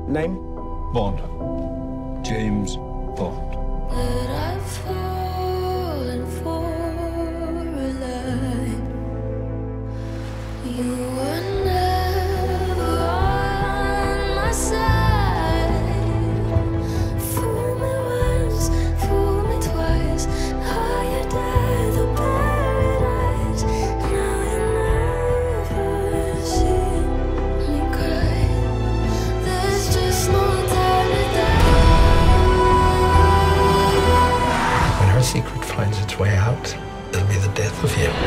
Name? Bond. James Bond. But I've fallen for a lie. You were never on my side. Fool me once, fool me twice. Now you're dead of paradise. Now you never see me cry. There's just no time to die. When her secret finds its way out, it'll be the death of you.